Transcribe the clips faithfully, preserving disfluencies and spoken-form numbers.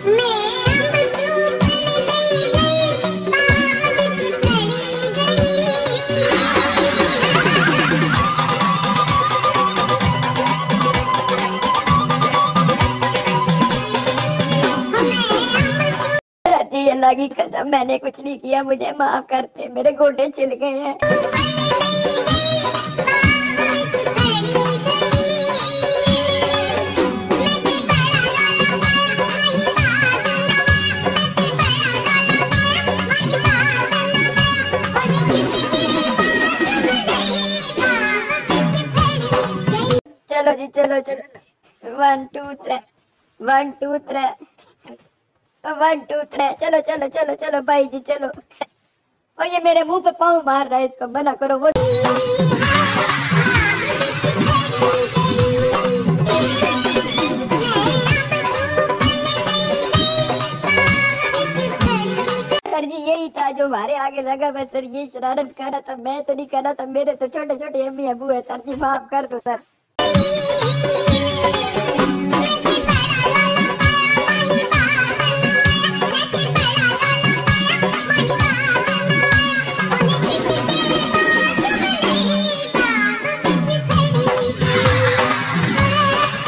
ये लगी कसम, मैंने कुछ नहीं किया, मुझे माफ करते, मेरे गोटे छिल गए हैं। चलो जी चलो चलो, one two three, one two three, one two three, चलो चलो चलो चलो भाई जी चलो। और ये मेरे मुंह पे पाँव मार रहा है, इसको मना करो। वो सर जी यही था जो हमारे आगे लगा, मैं सर यही शरारत कर रहा था, मैं तो नहीं कर रहा था, मेरे तो छोटे छोटे अम्मी अबू है सर जी, माफ कर दो सर।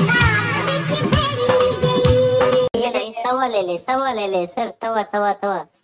तवा ले ले, तवा ले ले सर, तवा तवा तवा।